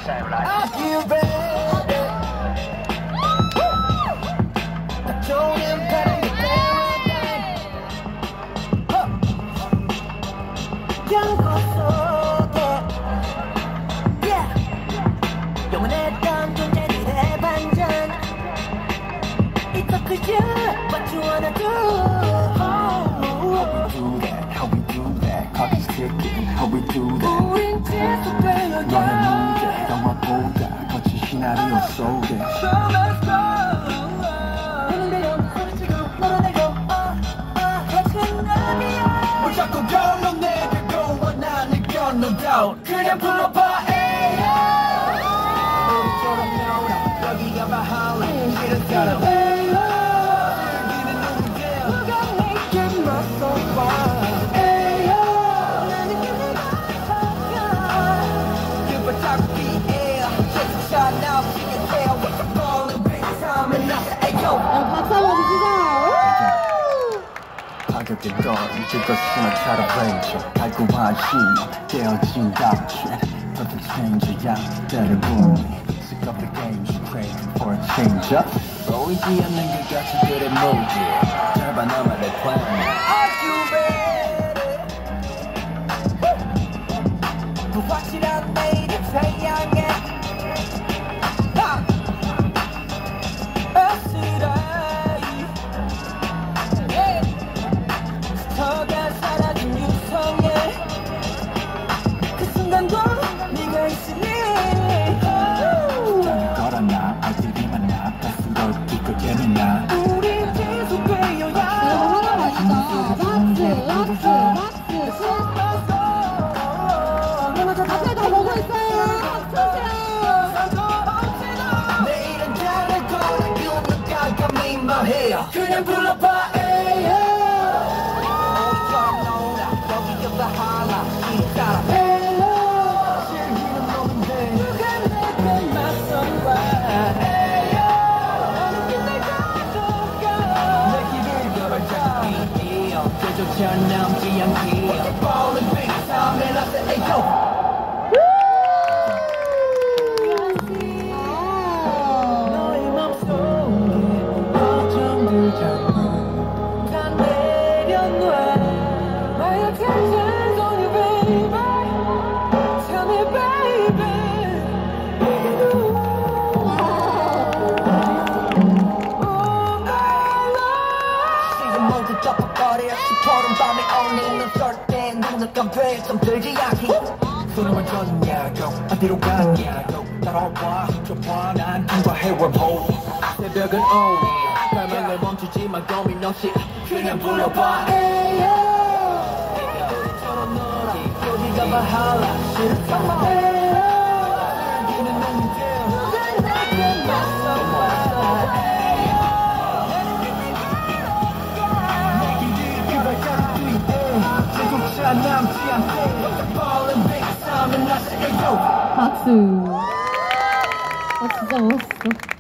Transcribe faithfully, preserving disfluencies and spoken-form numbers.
you ready? 딱 좋은 바람이 패러다임 연고 속에 yeah. 영원했던 존재들의 반전 It's up to you what you wanna do How we do that, how we do that Clock is ticking, how we do that 우린 지속되어야 너의 무대, 영화보다 거친 시나리오 속에 So let's go 너는 내려 소리치고 너는 내고 uh, uh, 같은 남이야 뭘 자꾸 걸러 내리고 원하는 건 no doubt 그냥 불러봐 에이 우리처럼 놀아 여기가 바할라 이런 사람 에이 즐기는 누구야 누가 내게 맞서봐 박수 한번 주시자. 가격의 걸 이제 더 심한 차로 달콤한 신 깨어진 답변 Perfect change야 때를 보니 Sick of the game she craving for a change up 보이지 않는 게 가치들의 모드 짧아 나만의 plan Are you ready? 불확실한 내일을 태양에 그냥 불러봐 에이 우리처럼 놀아 여기가 바할라 이 사람 에이 즐기는 놈인데 누가 내게 맞서봐 에이 나는 그날 가져가 내 길을 걸어잡기 이어 그조차 남지 않기 Falling big time and I said hey go 시퍼런 밤에 어울리는 절대 눈을 감대 좀 들지 않기 손을 졌냐고 어디로 갔냐고 따라와 좁아 난 통과해원호 새벽은 오니 발만을 멈추지만 고민 없이 그냥 불러봐 에이 우리처럼 놀아 여기가 바할라 싫은 상황 즐기는 놈들 누가 내게 맞서봐 박수. 아 진짜 멋있어.